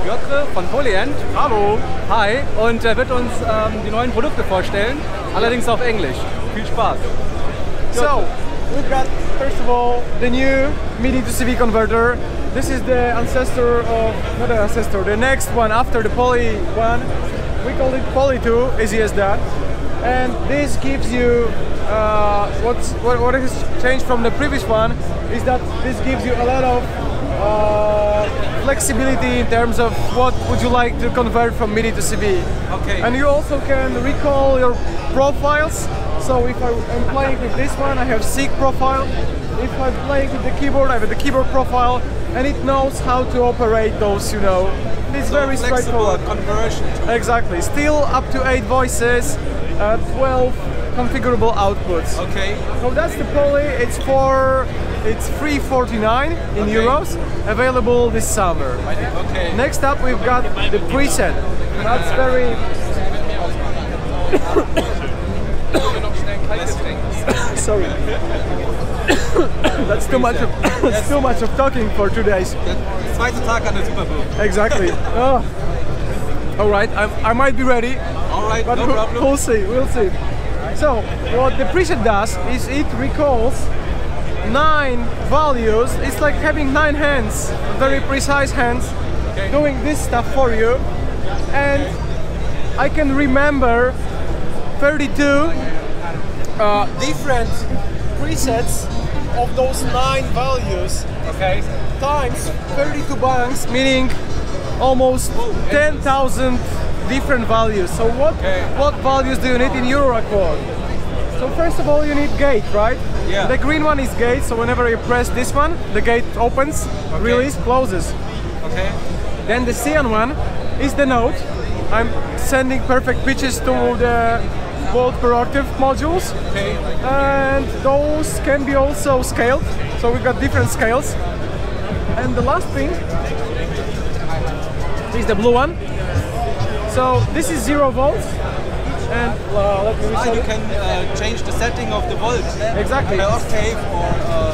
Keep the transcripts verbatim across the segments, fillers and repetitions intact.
Piotr von Polyend. Hallo. Hi. Und er wird uns ähm, die neuen Produkte vorstellen, allerdings auf Englisch. Viel Spaß. So, we've got, first of all, the new MIDI to C V converter. This is the ancestor of, not the ancestor, the next one after the Poly one. We call it Poly two, easy as that. And this gives you, uh, what's, what, what has changed from the previous one is that this gives you a lot of uh, flexibility in terms of what would you like to convert from MIDI to C V. Okay. And you also can recall your profiles. So if I am playing with this one, I have SIG profile. If I'm playing with the keyboard, I have the keyboard profile, and it knows how to operate those, you know. It's So very flexible straightforward. conversion. Exactly. Still up to eight voices, uh, twelve configurable outputs. Okay. So that's the Poly. It's for it's three forty-nine in Okay. euros. Available this summer. Okay. Next up, we've got the preset. That's very. Sorry. That's too much. Of, that's too much of talking for two days. Der zweite Tag an der Superbowl. Exactly. Oh. All right. I, I might be ready. All right, But no we'll, problem. we'll see, we'll see. So, what the preset does is it recalls nine values. It's like having nine hands, very precise hands, Okay. doing this stuff for you. And I can remember thirty-two uh, different presets of those nine values Okay. times thirty-two banks, meaning almost ten thousand different values. So what Okay. what values do you need in Euroracord? So first of all, you need gate, right? Yeah. The green one is gate, so whenever you press this one, the gate opens, release, closes. Okay. Then the cyan one is the note. I'm sending perfect pitches to the both per octave modules. Okay. And those can be also scaled, so we've got different scales. And the last thing is the blue one. So this is zero volts, and uh, let me Ah, show you you. can uh, change the setting of the volt. Exactly. Per octave or uh,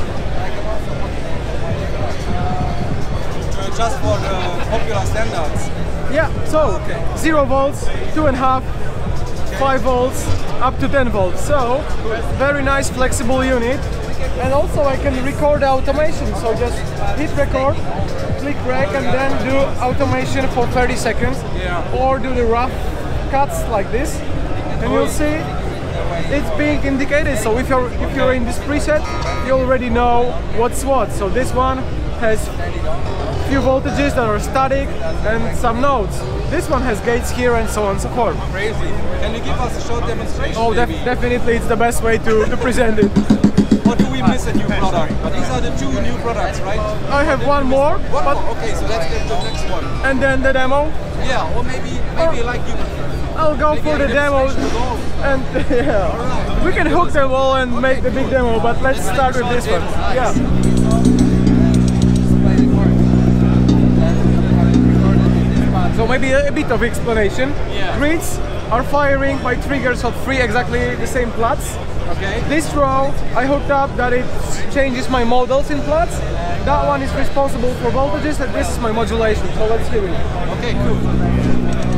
uh, just for the popular standards. Yeah, so Okay. zero volts, two and a half, five volts, up to ten volts. So very nice flexible unit. And also I can record automation. So just hit record, click rec, and then do automation for thirty seconds. Yeah. Or do the rough cuts like this. And you'll see it's being indicated. So if you're if you're in this preset, you already know what's what. So this one has few voltages that are static and some nodes. This one has gates here and so on and so forth. Crazy. Can you give us a short demonstration? Oh, def maybe? definitely it's the best way to, to present it. Or do we miss a new product? But these are the two new products, right? I have one more, One but, more. Okay, so let's get to the next one. and then the demo. Yeah, or maybe maybe like you. I'll go for the demo, and yeah, we can hook them all and make the big demo. But let's start with this one. Yeah. So maybe a, a bit of explanation. Yeah. Grids are firing by triggers of three exactly the same plots. Okay. This row I hooked up that it changes my models in plots. That one is responsible for voltages, and this is my modulation. So let's hear it. Okay, cool.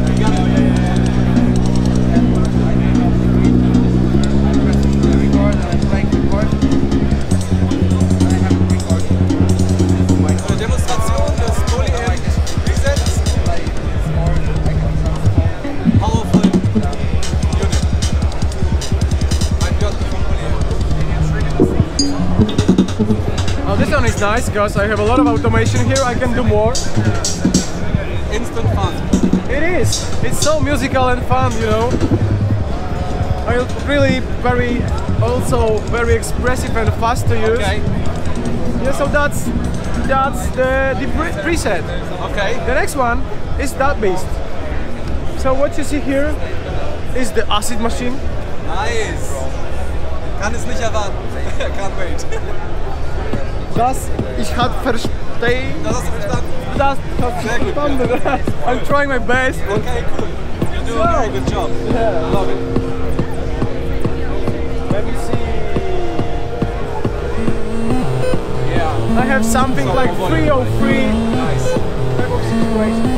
So Demonstration des Polyend Presets. Powerful unit. I'm Piotr from Polyend. Oh, this one is nice because I have a lot of automation here. I can do more. Instant fun. It is. It's so musical and fun, you know. I really very, also very expressive and fast to use. Okay. Yeah, so that's that's the, the pre preset. Okay. The next one is that beast. So what you see here is the acid machine. Nice. Kann es nicht erwarten. Can't wait. Das ich hat verstehen. Das hast du verstanden? Das hat Sehr gut, verstanden. I'm trying my best. Okay, cool. You do a very good job. Yeah. Love it. Let me see. Yeah. I have something So like volume. three oh three Nice. type of situation.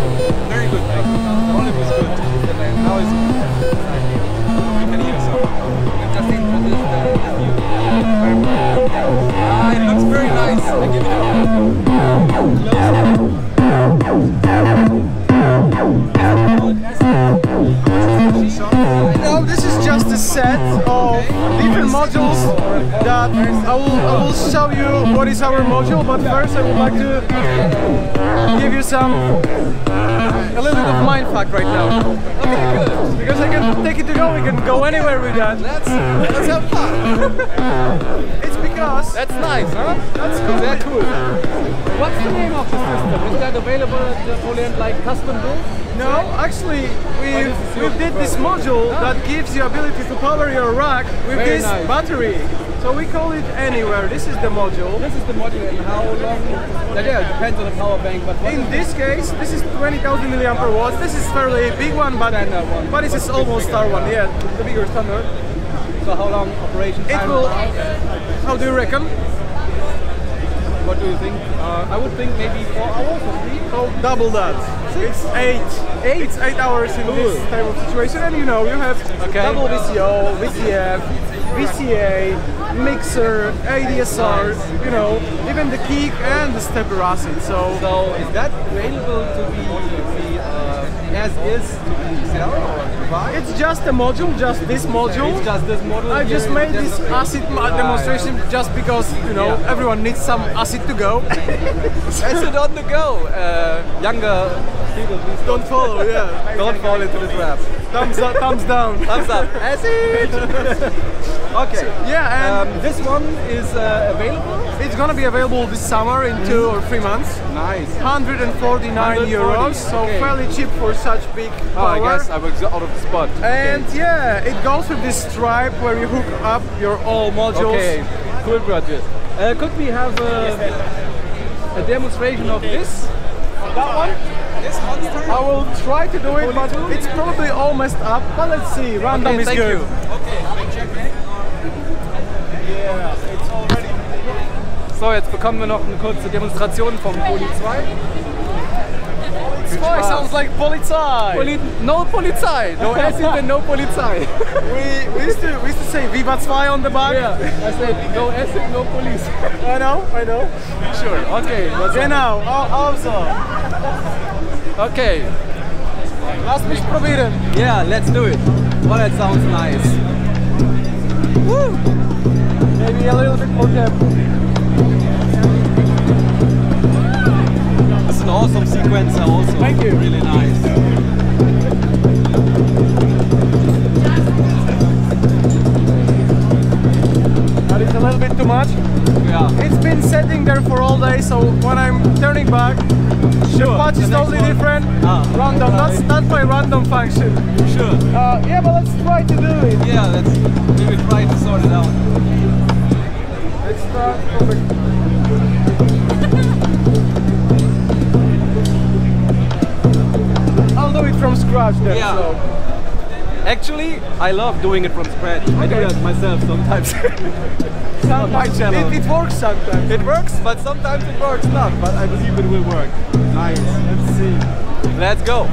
I will, I will show you what is our module, but first I would like to give you some, a little bit of mind fact right now. Okay, good. Because I can take it to go, we can go anywhere with that. Let's, let's have fun. It's because... That's nice, huh? That's cool. Very cool. What's the name of the system? Is that available at the Poland like custom built? No, actually, we this is your we did this module that gives you ability to power your rack with Very this nice. battery. So we call it Anywhere. This is the module. This is the module and how long? Yeah, it depends on the power bank, but what In is this case, this is twenty thousand milliamp hour watts. This is fairly big one, but Standard one. but this is But almost bigger, star one. yeah. Yeah, the bigger standard. so how long operation time? It will. How do you reckon? What do you think? Uh, I would think maybe four hours or three. Oh, double that. It's eight. Eight? It's eight hours in this Cool. type of situation, and you know you have Okay. double V C O, V C F, V C A, mixer, A D S R. You know, even the kick and the stepper acid. So So is that available to be, be uh, as is to be sell or to buy? it's just a module, just this module. It's just this model. I just here, made just this okay. acid ma- Right. demonstration just because you know Yeah. everyone needs some acid to go. Acid on the go. Uh, younger people, please Don't follow, yeah. don't fall into the trap. Thumbs up, thumbs down. Thumbs up. Acid. Okay. Yeah, and Um, this one is uh, available. it's gonna be available this summer in two or three months. Nice. one hundred forty-nine euros, so okay. fairly cheap for such big Oh, I power. guess I was out of the spot. And yeah, it goes with this stripe where you hook up your all modules. Okay, cool project. Uh, could we have a, a demonstration of this? That one? This monster? I will try to do it, but it's probably all messed up. But let's see, random Okay, is thank good. you. Okay, check. Yeah, it's already. So, jetzt bekommen wir noch eine kurze Demonstration vom Poli zwei. Spy sounds like Polizei. Poli no Polizei! No acid and no Polizei! we, we used to we used to say Viva zwei on the back. Yeah, I said no acid, no police. I know, I know. Sure, okay. Let's Genau, al- also. Okay, Lass mich probieren. yeah, let's do it. Oh, that sounds nice. Woo! Maybe a little bit more depth. It's an awesome sequencer also. Thank you. Really nice. But it's a little bit too much. Yeah. It's been sitting there for all day, so when I'm turning back, the patch is the next totally one. different. Ah. Random, that's not my random function. Sure. Uh, yeah, but let's try to do it. Yeah, let's maybe try to sort it out. Let's start from the... I'll do it from scratch then. Yeah. So. Actually, I love doing it from scratch. I do Okay. that myself sometimes. On my channel. It, it works sometimes. It works, but sometimes it works not. But I believe it will work. Nice. Let's see. Let's go.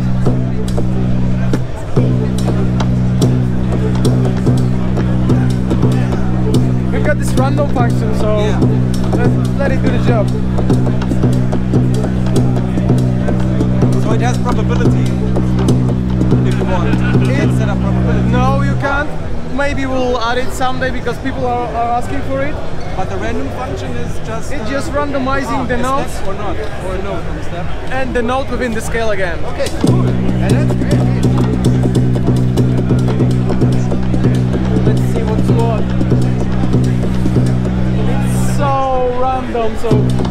We've got this random function, so Yeah. let's let it do the job. So it has probability. If you want, you can set up probability. No, you can't. Maybe we'll add it someday because people are, are asking for it. But the random function is just. It's uh, just randomizing ah, the a notes step or not, or a note on the step. and the note within the scale again. Okay, cool. And that's great. Let's see what's what. It's so random, so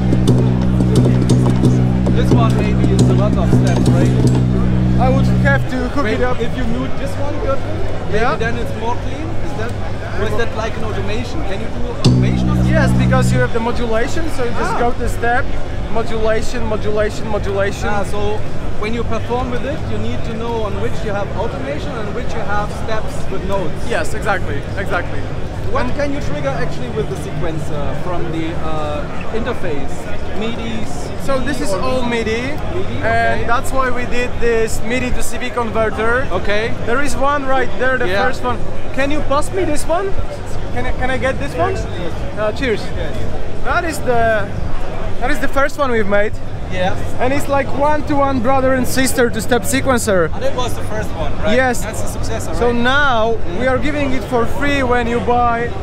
This one maybe is a lot of steps, right? I would have to hook Wait, it up. if you mute this one, Gürtel, maybe Yeah. then it's more clean. Is that, or is that like an automation? Can you do automation on this? Yes, because you have the modulation, so you just Ah. go to step, modulation, modulation, modulation. Ah, so when you perform with it, you need to know on which you have automation and which you have steps with nodes. Yes, exactly, exactly. What can you trigger actually with the sequencer from the uh, interface? MIDIs? So this is all MIDI, MIDI, and okay. that's why we did this MIDI to C V converter. Okay. There is one right there, the Yeah. first one. Can you pass me this one? Can I, can I get this one? Uh, cheers. That is the that is the first one we've made, Yeah. and it's like one-to-one brother and sister to step sequencer. And that was the first one, right? Yes. That's the successor, So right? now we are giving it for free when you buy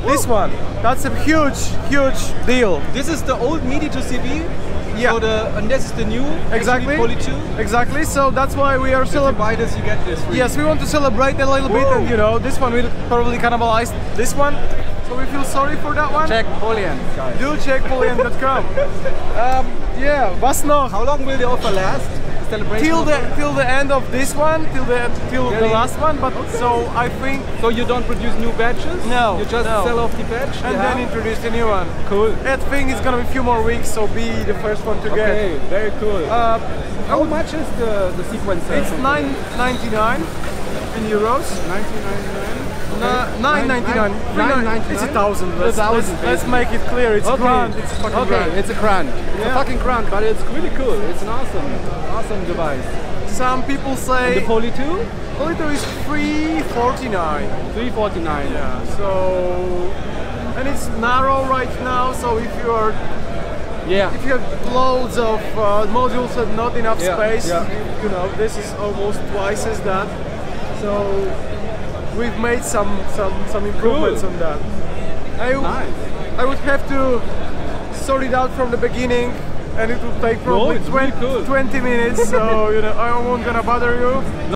This one. That's a huge, huge deal. This is the old MIDI to C V. Yeah. So the and this is the new. Exactly. Poly two. Exactly. So that's why we are If you celebrating. buy this, you get this. Free. Yes, we want to celebrate a little bit, Woo. and you know, this one will probably cannibalize this one. So we feel sorry for that one. Check Polian, guys. Do check polian dot com. um, yeah, was noch? How long will the offer last? The celebration Till the offer? till the end of this one, till the till the Really? last one. But so I think, So you don't produce new batches? No, You just no. sell off the batch? and yeah. then introduce the new one. Cool. I think it's gonna be a few more weeks, so be the first one to Okay, get. very cool. Uh, How much is the, the sequencer? it's nine ninety-nine in euros. nineteen ninety-nine. nine ninety-nine. nine ninety-nine? It's a thousand. Let's, A thousand, let's, let's make it clear. It's Okay. grand. It's a fucking Okay, grand. it's a grand. It's Yeah. a fucking grand, but it's really cool. It's an awesome, awesome device. Some people say The Poly two? Polito is three forty-nine. three forty-nine. Yeah. So, and it's narrow right now. So if you are, Yeah. if you have loads of uh, modules and not enough Yeah, space, yeah. you know, this is almost twice as that. So we've made some some some improvements Cool. on that. I, Nice. I would have to sort it out from the beginning, and it would take probably it's really twenty, cool. twenty minutes. So you know, I won't gonna bother you.